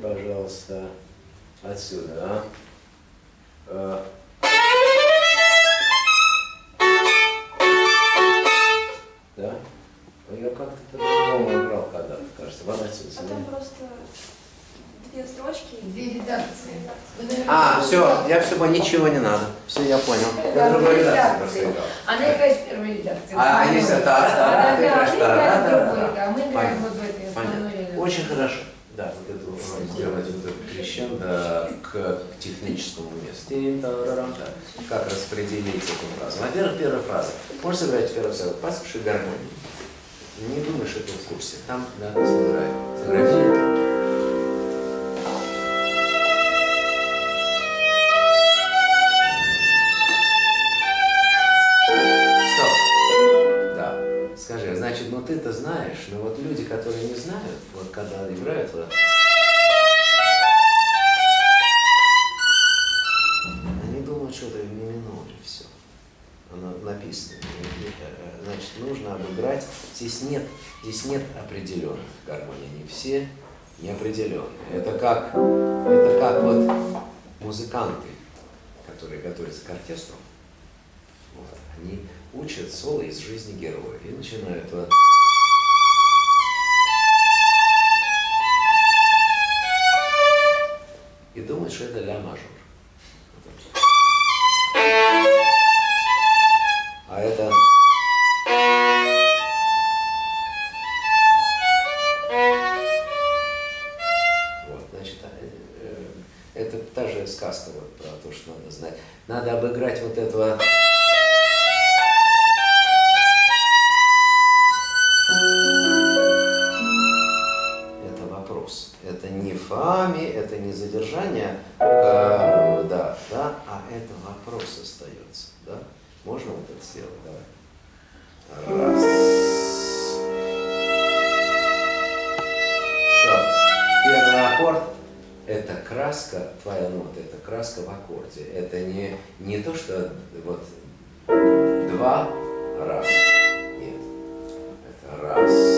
пожалуйста, отсюда. Да? Я как-то по-другому играл когда-то, кажется. Вот отсюда. А там просто две строчки. Две редакции. Все, я все, ничего не надо. Все, я понял. Я другой редакции просто играл. Она играет в первой редакции. А есть это, ты играешь, а мы играем вот в этой основной редакции. Очень хорошо. Да, вот это сделать вот это крещендо к техническому месту. Как распределить эту фразу? Во-первых, первая фраза. Можешь сыграть первую фразу? Послушай гармонию. Не думаешь, что ты в курсе. Там, да, сыграй. Сыграй. Скажи, значит, ну ты-то знаешь, но вот люди, которые не знают, вот когда играют, вот, они думают, что это в ми миноре все. Оно написано. Значит, нужно обыграть. Здесь нет определенных гармоний. Они все неопределенные. Это как вот музыканты, которые готовятся к оркестру. Вот, они учат соло из жизни героя и начинают вот. И думают, что это ля мажор. А это вот, значит, это та же сказка вот про то, что надо знать. Надо обыграть вот этого. Это вопрос. Это не фами, это не задержание, да, а это вопрос остается. Да? Можно вот это сделать? Давай. Раз. Все. Первый аккорд – это краска, твоя нота, это краска в аккорде. Это не то, что вот два, раз. Нет. Это раз.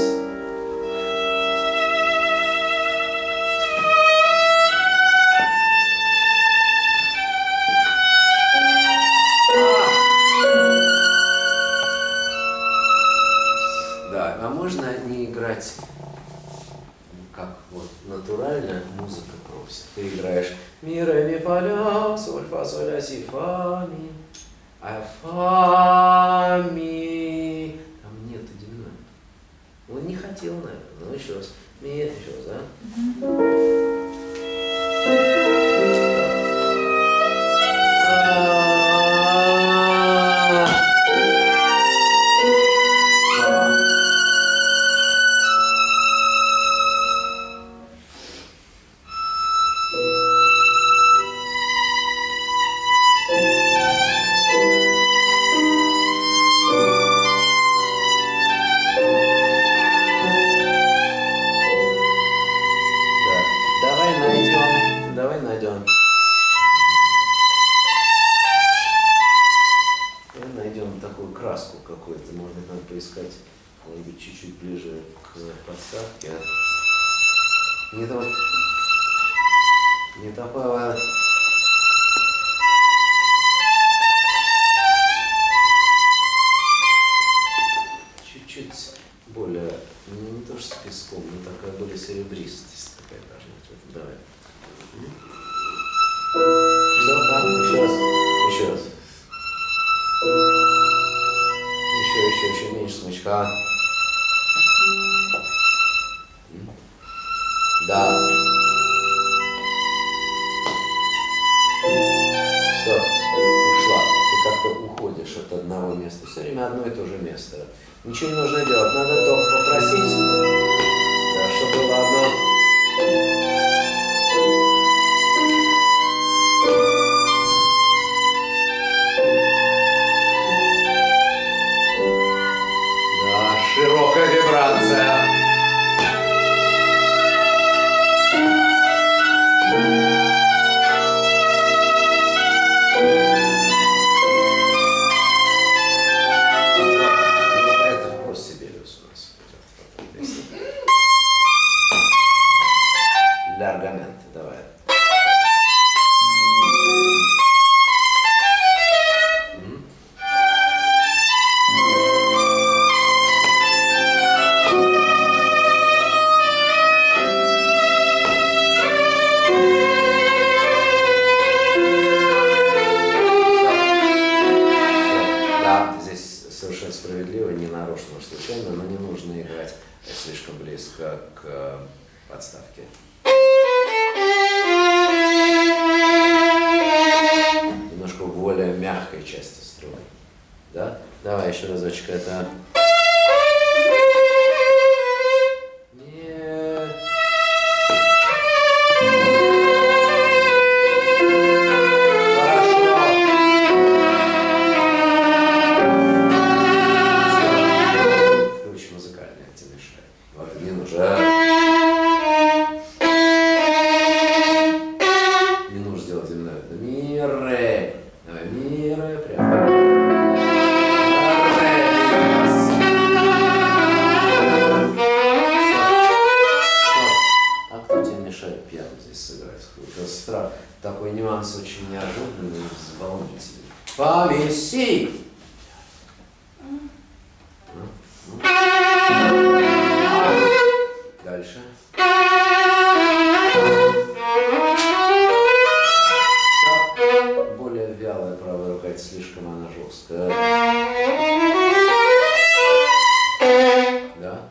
А можно не играть, как вот натурально музыка просит. Ты играешь ми, ре, ми, фа, ля, соль, фа, соль, ля, си, фа, ми, а фа, ми. Там нету доминанта. Он не хотел, наверное. Ну еще раз. Ми, еще раз, да? Давай найдем. Найдем такую краску какую-то, может быть, надо поискать, может быть, чуть-чуть ближе к подставке. Не такого. Чуть-чуть более, не то что с песком, но такая более серебристость такая должна быть. Давай. Все, да, еще раз. Еще меньше смычка. Да. Все, ушла. Ты как-то уходишь от одного места. Все время одно и то же место. Ничего не нужно делать. Надо только попросить, да, чтобы было одно. Широкая вибрация. Это вкус Сибириус у нас. давай. Совершенно справедливо, не нарочно, случайно, но не нужно играть слишком близко к подставке. Немножко в более мягкой части струны. Да? Давай еще разочек. Это... Такой нюанс очень неожиданный и волнительный. Помеси! Дальше. Более вялая правая рука, это слишком она жесткая. Да?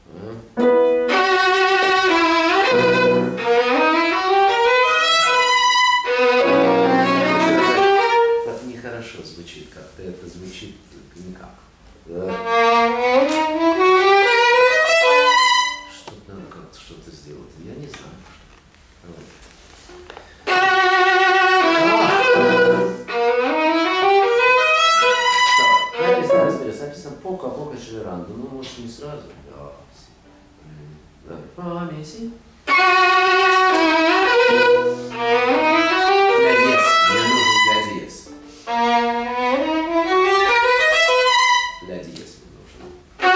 Звучит как-то, это звучит никак. Да? Что-то надо как-то что-то сделать. Я не знаю. Написано пока шеверанду. Ну, может, не сразу. Да. Помеси. Для диез. Мне нужен для диез. Для диез мне нужен.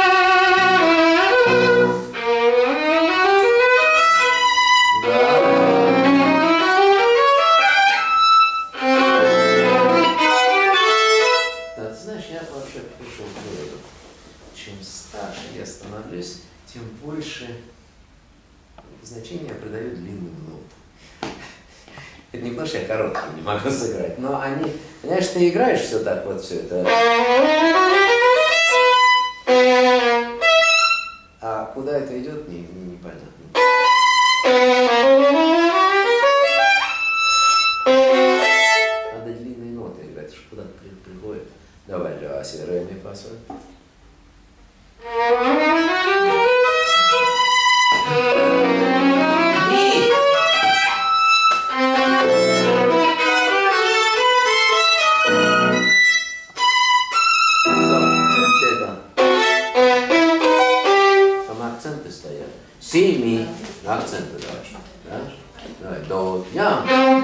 Да, ты знаешь, я вообще пришел к выводу, чем старше я становлюсь, тем больше значения я придаю длинным нотам. Это не потому, что я короткий не могу сыграть, но они, понимаешь, ты играешь все так вот, все это. А куда это идет, непонятно. Надо длинные ноты играть, что куда-то приходит. Давай, ля, си, ре, ми, фа, соль. Акценты стоят. Си, ми. Акценты давай. Да? Давай. До, ля.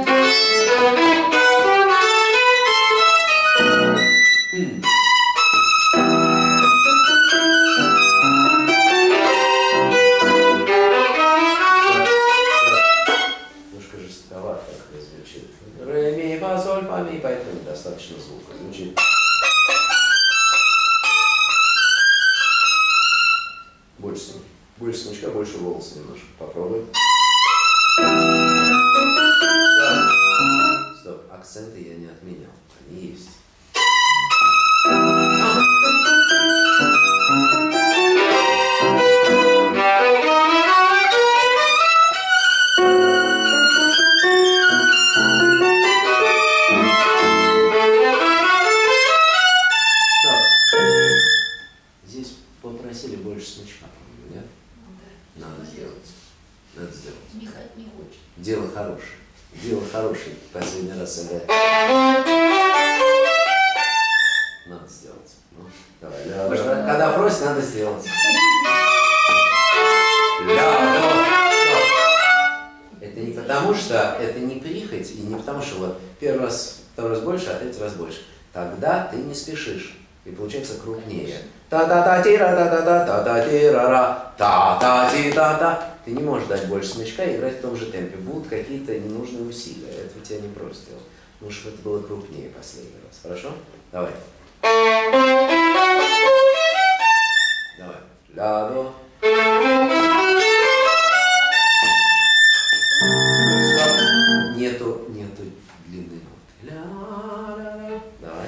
Немножко жестковато как звучит. Ре, ми, фа, соль, фа, ми. Поэтому достаточно звука. Звучит. Больше смычка, больше волоса немножко. Попробуй. Стоп, акценты я не отменял. Они есть. Здесь попросили больше смычка, по-моему, нет? Надо сделать. Надо сделать. Не хочет. Дело хорошее. Дело хорошее. Последний раз сыграть. Надо сделать. Ну, давай. Когда просит, надо сделать. Это не потому, что это не прихоть, и не потому, что вот первый раз, второй раз больше, а третий раз больше. Тогда ты не спешишь. И получается крупнее. Та-та-та-ти-ра-та-та-та-та-та-ти-ра-ра, та-та-ти-та-та. Ты не можешь дать больше смычка и играть в том же темпе. Будут какие-то ненужные усилия. Это у тебя не просто сделал. Ну, чтобы это было крупнее последний раз. Хорошо? Давай. Давай. Ля-до. Стоп. Нету длинной ноты. Ля-ля-ля. Давай.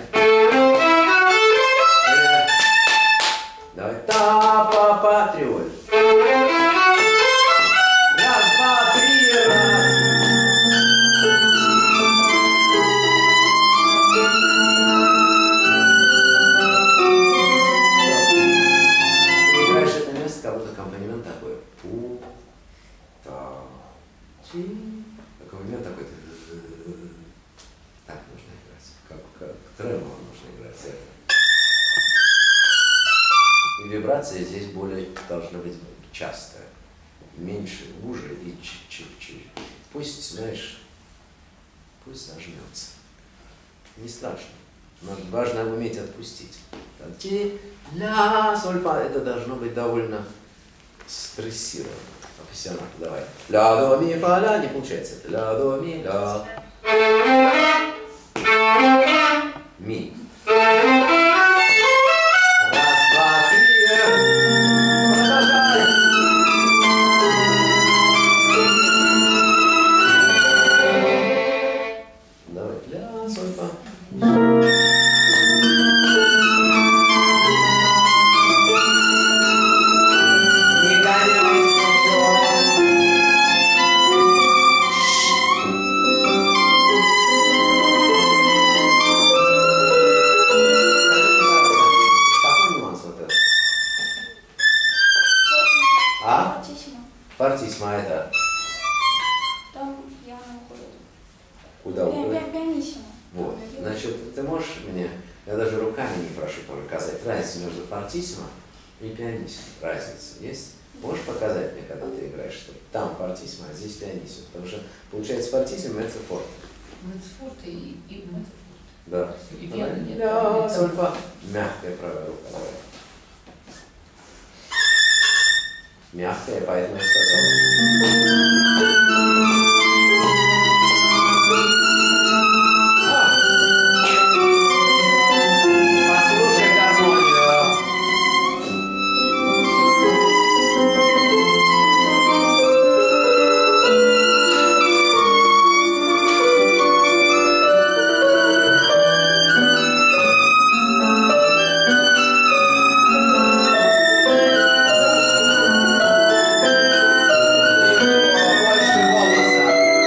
Давай. Та-па-па. Триоль. Раз, два, три, раз. Ты играешь это место, как будто аккомпанемент такой. Пу-та-чи. Аккомпанемент такой. Так нужно играть. Как тремоло нужно играть. И вибрация здесь более должна быть частая. Меньше, уже и чуть-чуть. Пусть, знаешь, пусть зажмется. Не страшно. Но важно уметь отпустить. Ти, ля, соль, фа. Это должно быть довольно стрессировано. Профессионально. Давай. Ля, до, ми, фа, ля. Не получается это. Ля, до, ми, ля. Ми. Раз, два, три. Продолжай. Давай. Ля, соль, фа. Не гоняй смычок. Какой нюанс вот этот? А? Фортиссимо. Фортиссимо это Там явно уходит. куда уходит? Пианиссимо. Вот. Значит, ты можешь мне, я даже руками не прошу показать разницу между фортиссимо и пианиссимо. Разница есть? Можешь показать мне, когда ты играешь, что там фортиссимо, а здесь пианиссимо? Потому что получается фортиссимо это форте. Мецфорт и мецфорт. Да. И пиано нет. Ля, соль, фа. Мягкая правая рука. Давай. Мягкая, поэтому я сказал. Послушай гармонию. Больше голоса.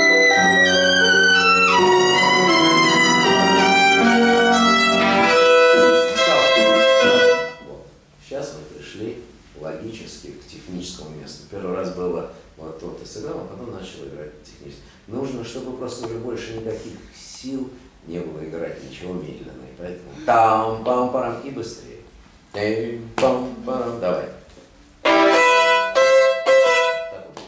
Вот. Сейчас мы пришли логически к техническому месту. Первый раз было вот то ты сыграл, а потом начал играть технически. Нужно, чтобы просто уже больше никаких сил не было играть ничего медленно. И поэтому там-пам-парам и быстрее. Пам-парам. Давай. Так вот.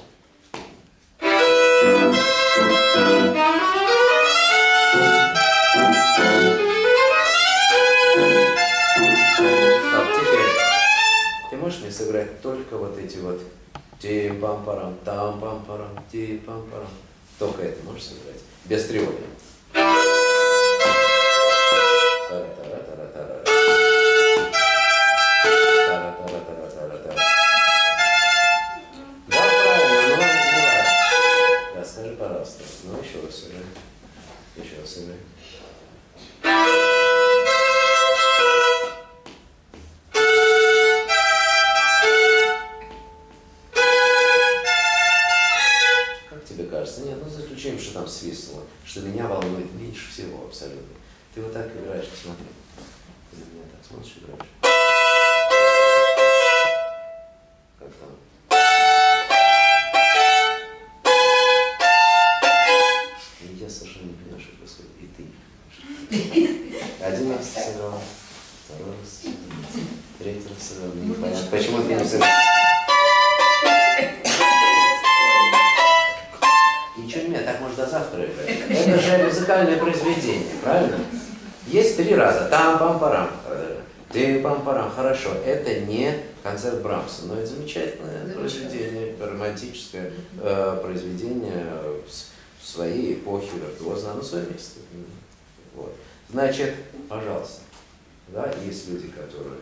Стоп, теперь ты можешь мне сыграть только вот эти вот тим-пам-парам, там-пам-парам, тим-пам-парам. Только это можешь сыграть. Без триоли. Тара-тара-тара-тара. Тара-тара-тара-тара-тара. Да, правильно, но не важно. Да, скажи, пожалуйста. Ну, еще раз сыграй. Еще раз сыграй. Как тебе кажется? Нет, ну заключим, что там свистнуло, что меня волнует меньше всего абсолютно. Ты вот так играешь, посмотри. Ты на меня так смотришь, играешь. Как там? И я совершенно не понимаю, что происходит. И ты не понимаешь. Один раз сыграл, второй раз сыграл, третий раз сыграл. Мне непонятно, почему ты не сыграл. Ничего не меняет, так можно до завтра играть. Это же музыкальное произведение, правильно? Есть 3 раза. Там-пам-парам. Ты пам-парам, хорошо, это не концерт Брамса, но это замечательное произведение, романтическое произведение в своей эпохе, виртуозно, оно свое место. Вот. Значит, пожалуйста, да, есть люди, которые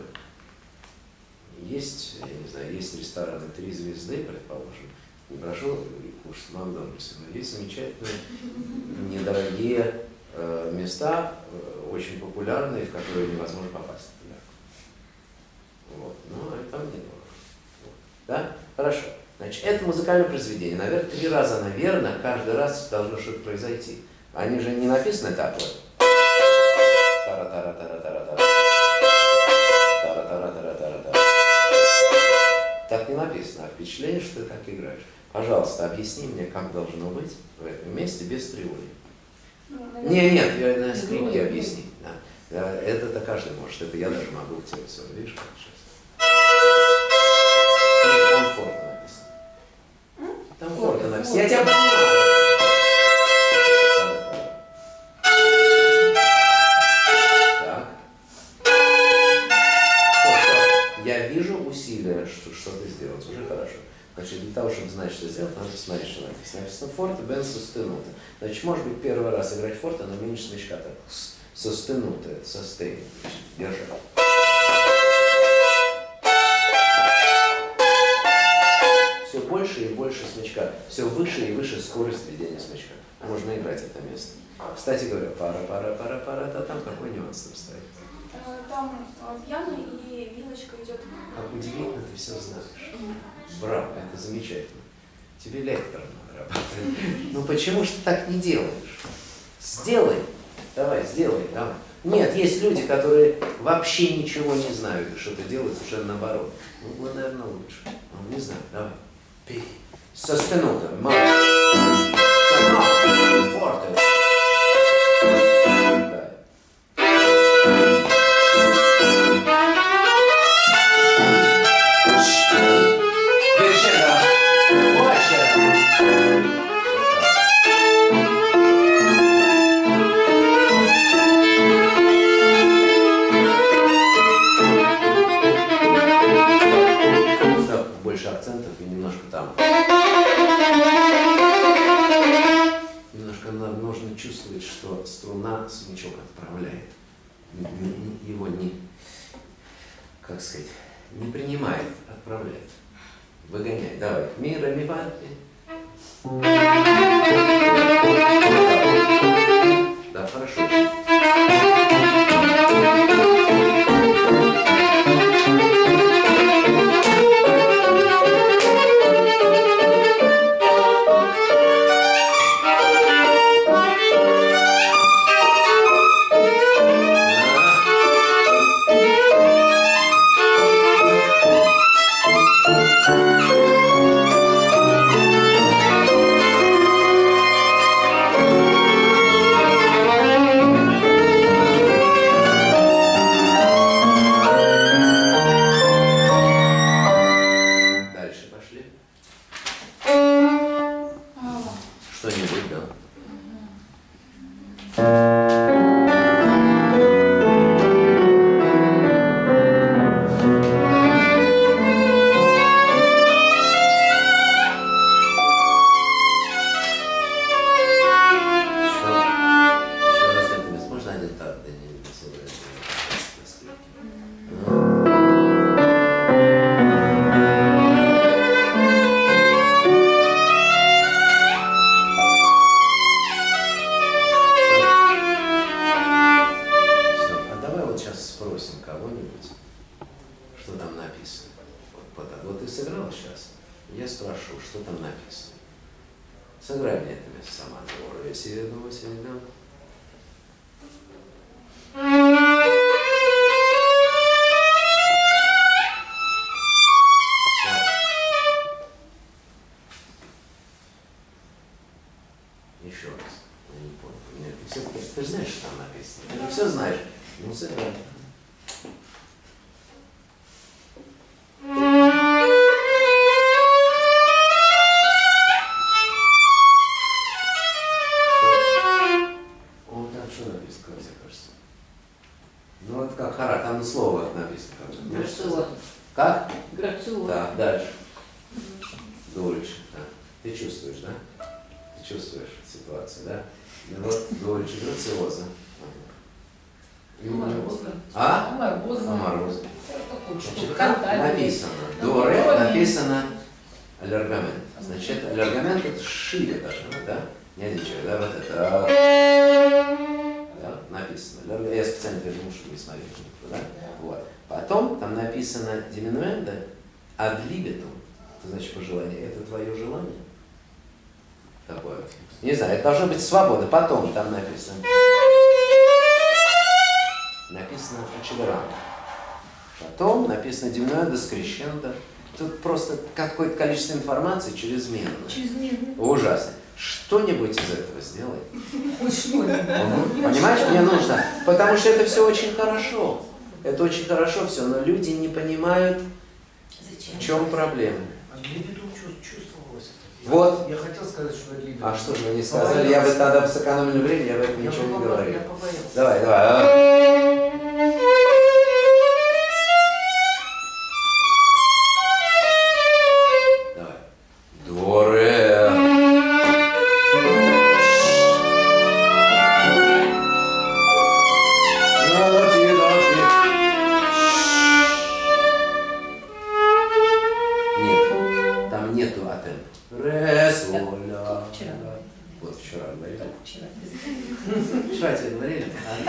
есть, я не знаю, есть рестораны 3 звезды, предположим, не прошу кушать в Макдональдсе, но есть замечательные, недорогие места, очень популярные, в которые невозможно попасть. Вот. Ну, это там не дорого. Вот. Да? Хорошо. Значит, это музыкальное произведение. Наверное, 3 раза, наверное, каждый раз должно что-то произойти. Они же не написаны так вот. Тара-тара-тара-тара-тара. Тара-тара-тара-тара-тара. Так не написано, а впечатление, что ты так играешь. Пожалуйста, объясни мне, как должно быть в этом месте без триоли. Нет, я на скрипке объясни. Да. Это каждый может, это я даже могу в тебе все. Видишь, как сейчас? Комфортно написано. Комфортно написано. Я тебя понимаю. Так. Я вижу усилия, что-то сделать. Уже хорошо. Значит, для того, чтобы знать, что сделать, надо посмотреть, что написано. Написано форте, бен, состенуто. Значит, может быть, первый раз играть форте, но меньше смычка. Так, состенуто, состейн. Держи. Все больше и больше смычка. Все выше и выше скорость ведения смычка. Можно играть это место. Кстати говоря, пара, там какой нюанс там стоит? Там пьяно и вилочка идет. Как удивительно, ты все знаешь. Браво, это замечательно. Тебе лектором надо работать. Ну почему же ты так не делаешь? Сделай. Давай, сделай. Давай. Нет, есть люди, которые вообще ничего не знают и что-то делают совершенно наоборот. Ну, мы, наверное, лучше. Ну, не знаю, давай. Пей. Состенуто. Форте. Да. Больше акцентов и немножко там. Немножко нужно чувствовать, что струна смычок отправляет. Его не, как сказать, не принимает, отправляет. Выгоняет. Давай. Ми, ре, ми, фа. Да, хорошо. Ну вот как хара, там слово написано. Грациозно. Как? Грациозно. Так, дальше. Дольше, да. Ты чувствуешь, да? Ты чувствуешь ситуацию, да? Ну вот, дольше, грациоза. Морозно. А? Морозно. Морозно. Значит, Как написано? До, ре, написано аллергамент. Значит, аллергамент это шире даже, да? Не один человек, да? Вот это. Да, написано. Я специально передумал, чтобы не смотреть. Да? Вот. Потом там написано диминуэнда ad libitum. Это значит пожелание. Это твое желание? Такое. Не знаю, это должна быть свобода. Потом там написано. Написано accelerante. Потом написано диминуэнда скрещенда. Тут просто какое-то количество информации чрезмерно. Чрезмерно. Ужасно. Что-нибудь из этого сделай. Хоть что-нибудь. Понимаешь, мне нужно. Потому что это все очень хорошо. Это очень хорошо все, но люди не понимают, Зачем? в чем проблема. Либидум чувствовалось. Вот. Я хотел сказать, что это либидум. А что же вы не сказали? Я бы тогда бы сэкономили время, я бы это Я ничего не побоялся, говорил. я побоялся. Давай, давай. Давай. До, ре. Нет, там нету атем. Ре, соль, ля. Вчера. Вот вчера говорили. Вчера. Вчера тебе говорили?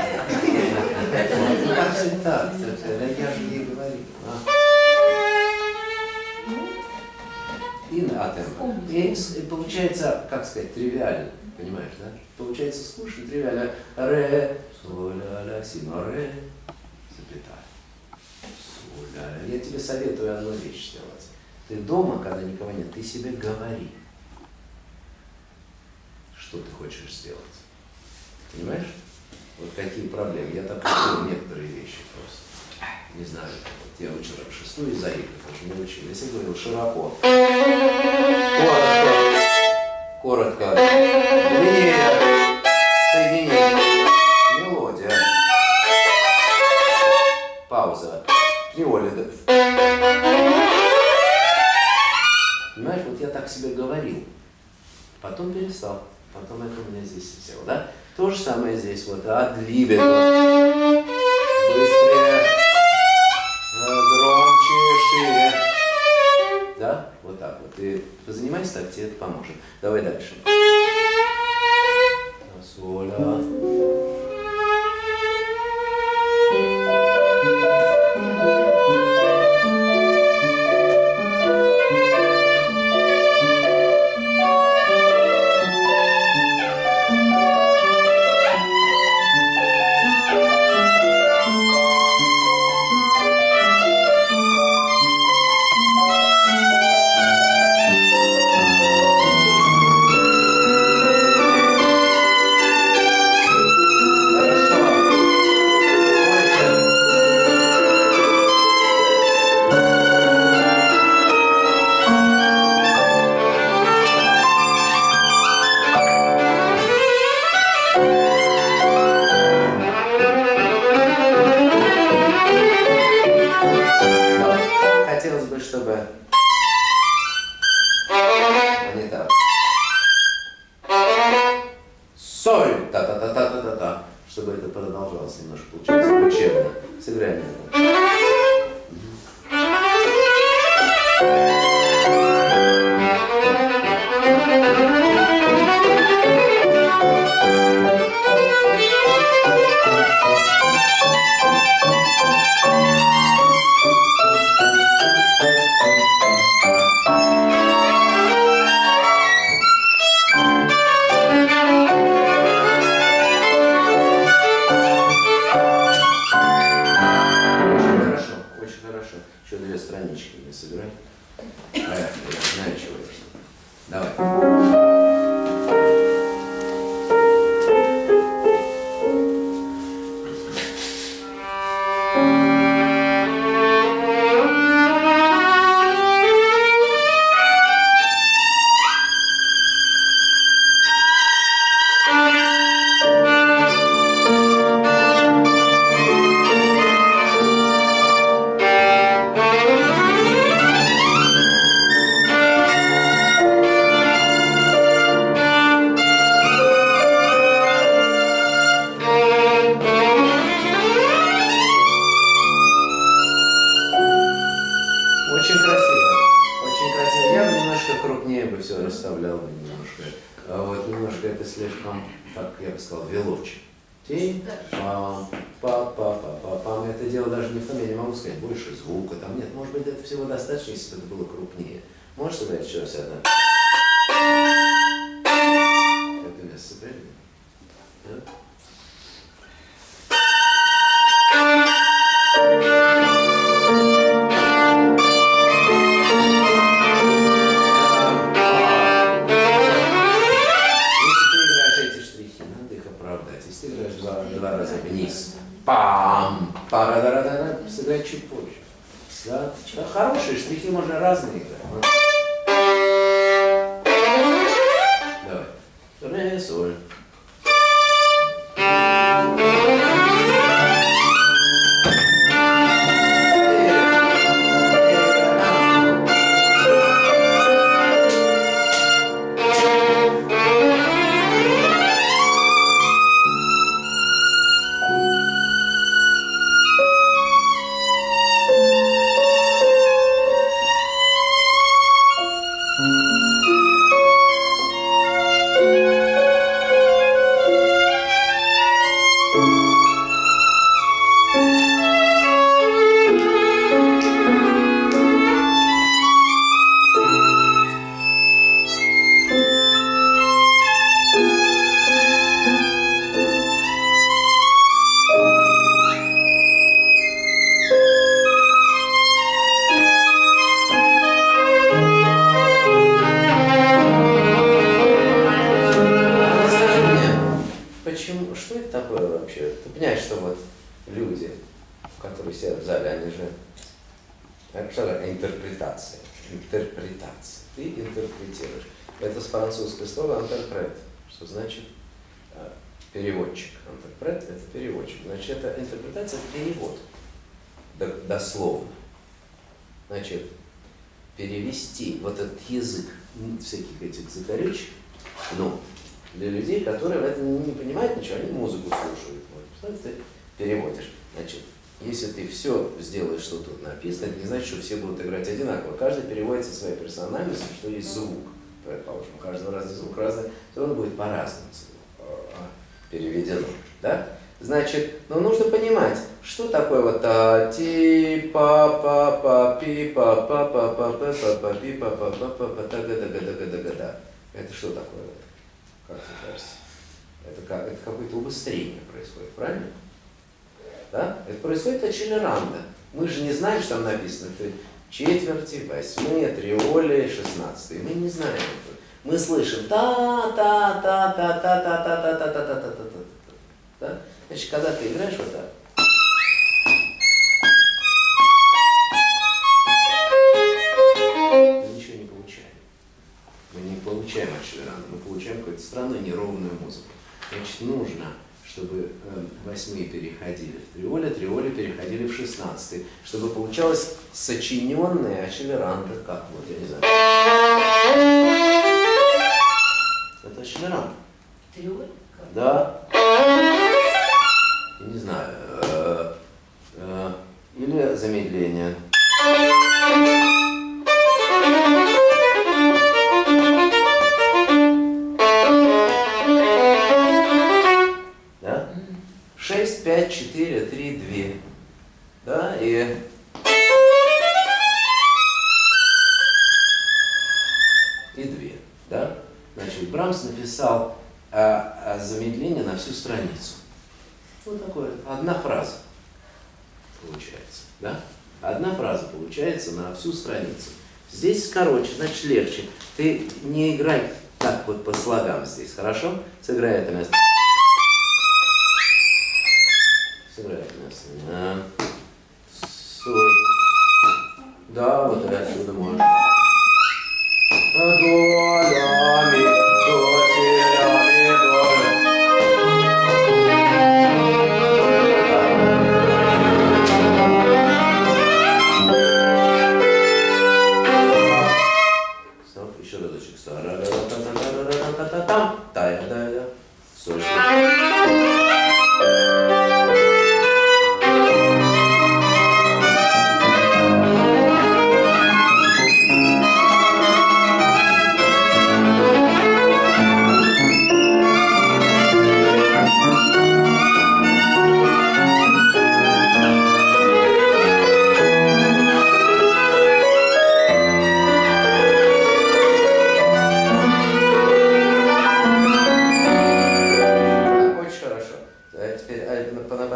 Ну как всегда, я же ей говорил. И на атем. И получается, как сказать, тривиально. Понимаешь, да? Получается скучно, тривиально. Ре, соль, ля, си, но ре, запятая. Соль, ля. Я тебе советую одну вещь сделать. Ты дома, когда никого нет, ты себе говори, что ты хочешь сделать. Понимаешь? Вот какие проблемы. Я так учил некоторые вещи просто. Не знаю. Вот я учил шестую заику, потому что не учил. Если говорил широко, коротко, длиннее, соединение, мелодия, пауза, триолида. Понимаешь, вот я так себе говорил. Потом перестал. Потом это у меня здесь сисело, да? То же самое здесь, вот, адлибет. Быстрее, громче, шире. Да? Вот так вот. Ты позанимайся так, тебе это поможет. Давай дальше. Соля. Хотелось бы, чтобы... А не так. Соль! Та-та-та-та-та-та-та. Чтобы это продолжалось немножко, получается, учебно. Сыграем это. Очень хорошо, очень хорошо. Еще две странички мне сыграй. как я бы сказал, вилочек. Ти, пам, па-па-па-па-пам. Это дело даже не в том, я не могу сказать, больше звука там нет. Может быть, это всего достаточно, если бы это было крупнее. Можешь сыграть еще раз одна? Это место сыграли? Да? Два раза вниз. Пам! Пара-да-да-да. Сыграть чуть позже. Да? Да, хорошие штрихи можно разные играть. Давай. Ре, соль. Что это такое вообще? Ты понимаешь, что вот люди, которые сидят в зале, они же... Что такое интерпретация? Интерпретация. Ты интерпретируешь. Это с французского слова «интерпрет», что значит переводчик. Интерпрет – это переводчик. Значит, это интерпретация – это перевод. Дословно. Значит, перевести вот этот язык всяких этих закорючек, ну, для людей, которые в этом не понимают ничего, они музыку слушают. Вот, представляете, ты переводишь. Значит, если ты все сделаешь, что тут написано, это не значит, что все будут играть одинаково. Каждый переводит со своей персональностью, что есть звук. Предположим, у каждого разный звук, разный, все равно будет по-разному переведено. Да? Значит, но нужно понимать, что такое вот ти па па па пи па па па па па па па пи па па па па па та га да га да га да га да. Это что такое? Как тебе кажется? Это какое-то убыстрение происходит, правильно? Да? Это происходит от Челеранда. Мы же не знаем, что там написано. Это четверти, восьмые, триоли, 16. Мы не знаем этого. Мы слышим та-та-та-та-та-та-та-та-та-та-та-та-та-та. Да? Значит, когда ты играешь вот так, мы ничего не получаем. Мы не получаем от Челеранда, мы получаем какую-то странную неровную музыку. Значит, нужно, чтобы восьмые переходили в триоли, триоли переходили в 16, чтобы получалось сочиненное от Челеранда, как вот, я не знаю. Это Челеранд. Триоль? Да. Я не знаю. Или замедление. Да? 6, 5, 4, 3, 2. Да, и... И 2. Да? Значит, Брамс написал замедление на всю страницу. Вот такое. Одна фраза получается. Да? Одна фраза получается на всю страницу. Здесь короче, значит легче. Ты не играй так вот по слогам здесь, хорошо? Сыграй это место. Сыграй это место. Да, вот и отсюда можно. До, ля, ми, до, си, ля, ми, до, ля. Стоп, еще разочек. Та-та-та-та-та-та-та-та-та-там. Та-я-да-я. Соль.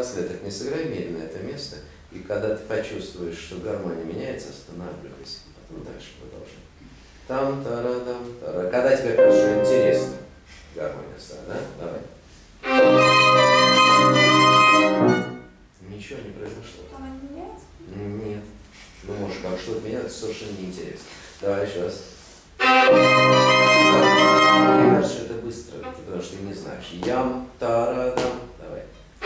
напоследок не сыграй медленно это место, и когда ты почувствуешь, что гармония меняется, останавливайся, потом дальше продолжай. Там-тара-там-тара. Когда тебе хорошо, интересно, гармония стала, да? Давай. Ничего не произошло. Она не меняется? Нет. Ну, может, как что-то меняется, совершенно неинтересно. Давай еще раз. Мне кажется, что это быстро, потому что ты не знаешь. Ям-тара-дам. Давай.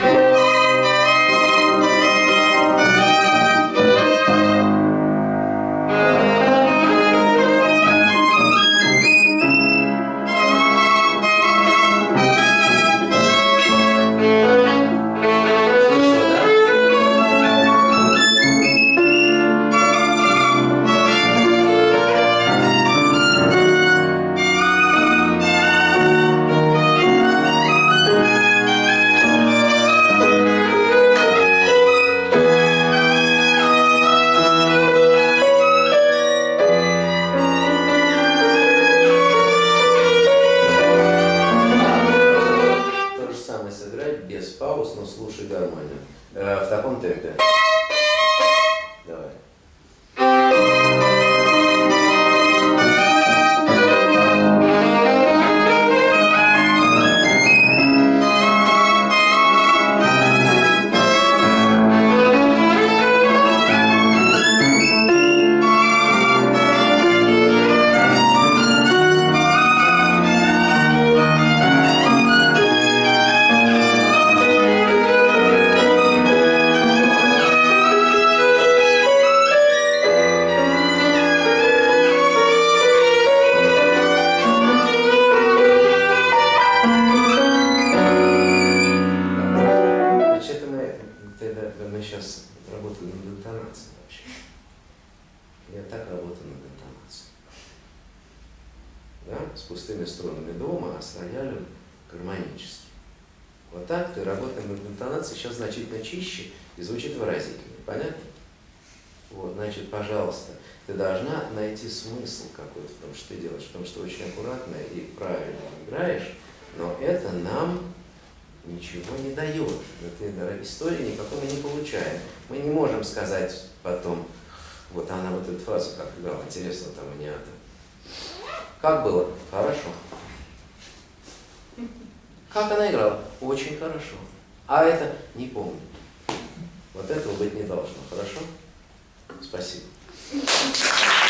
То же самое сыграть без пауз, но слушай гармонию. В таком темпе. Давай. Значит, мы сейчас работаем над интонацией вообще. Я так работаю над интонацией. Да? С пустыми струнами дома, а с роялем гармонически. Вот так ты работаешь над интонацией, сейчас значительно чище и звучит выразительнее. Понятно? Вот, значит, пожалуйста, ты должна найти смысл какой-то в том, что ты делаешь, потому что очень аккуратно и правильно играешь, но это нам ничего не дает. Истории никакой мы не получаем. Мы не можем сказать потом, вот она вот эту фразу как играла, интересно там и не это. Как было? Хорошо. Как она играла? Очень хорошо. А это не помню. Вот этого быть не должно. Хорошо? Спасибо.